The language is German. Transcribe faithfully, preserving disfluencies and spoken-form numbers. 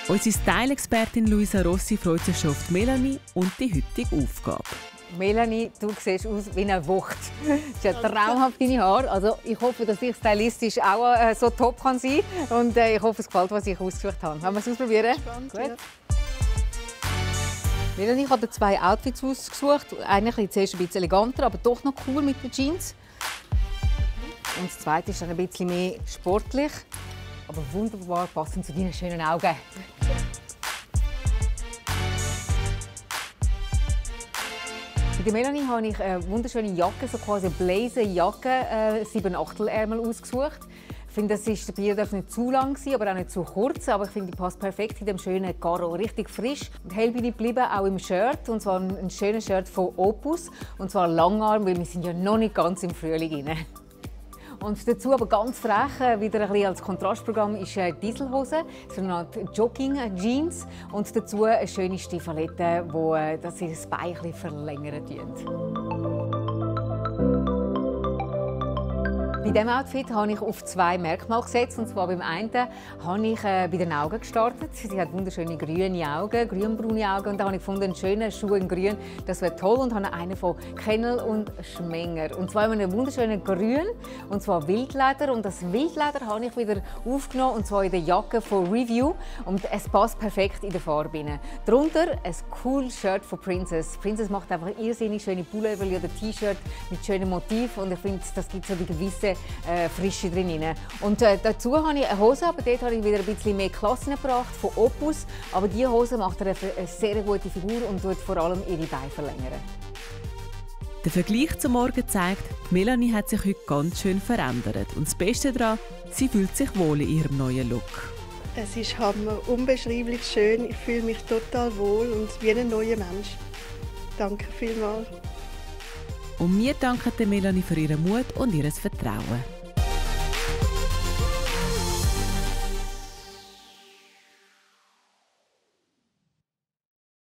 Unsere Style-Expertin Luisa Rossi freut sich schon auf die Melanie und die heutige Aufgabe. Melanie, du siehst aus wie eine Wucht. Das ist ja traumhaft, deine Haare. Also ich hoffe, dass ich stylistisch auch äh, so top kann sein kann. Und äh, ich hoffe, es gefällt, was ich ausgesucht habe. Wollen wir es ausprobieren? Spannend, Gut. ja. Melanie, ich habe dir zwei Outfits ausgesucht. Eigentlich zuerst ein bisschen eleganter, aber doch noch cool mit den Jeans. Und das zweite ist dann ein bisschen mehr sportlich, aber wunderbar passend zu deinen schönen Augen. Bei der Melanie habe ich eine wunderschöne Jacke, so quasi eine Blazer-Jacke, äh, sieben Achtelärmel ausgesucht. Ich finde, das ist, der darf nicht zu lang sein, aber auch nicht zu kurz. Aber ich finde, die passt perfekt in dem schönen Karo, richtig frisch. Und hell bin ich geblieben, auch im Shirt, und zwar ein, ein schönes Shirt von Opus, und zwar Langarm, weil wir sind ja noch nicht ganz im Frühling rein. Und dazu aber ganz frech, wieder ein bisschen als Kontrastprogramm, ist eine Dieselhose, so eine Art Jogging-Jeans und dazu eine schöne Stiefelette, die das ihr Bein ein bisschen verlängern tun. Bei diesem Outfit habe ich auf zwei Merkmale gesetzt. Und zwar beim einen habe ich äh, bei den Augen gestartet. Sie hat wunderschöne grüne Augen, grünbraune Augen. Und da habe ich gefunden, einen schönen Schuh in grün, das wäre toll. Und habe einen von Kennel und Schmenger. Und zwar einen wunderschönen grün, und zwar Wildleder. Und das Wildleder habe ich wieder aufgenommen, und zwar in der Jacke von Review. Und es passt perfekt in der Farbe rein. Darunter ein cooles Shirt von Princess. Princess macht einfach irrsinnig schöne Pullover oder T-Shirt mit schönen Motiven. Und ich finde, das gibt so die gewisse Äh, Frische drin. Und äh, dazu habe ich eine Hose, aber dort habe ich wieder ein bisschen mehr Klassen gebracht von Opus. Aber diese Hose macht eine, eine sehr gute Figur und tut vor allem ihre Beine verlängern. Der Vergleich zum Morgen zeigt, Melanie hat sich heute ganz schön verändert. Und das Beste daran, sie fühlt sich wohl in ihrem neuen Look. Es ist Hammer, unbeschreiblich schön. Ich fühle mich total wohl und wie ein neuer Mensch. Danke vielmals. Und wir danken der Melanie für ihren Mut und ihr Vertrauen.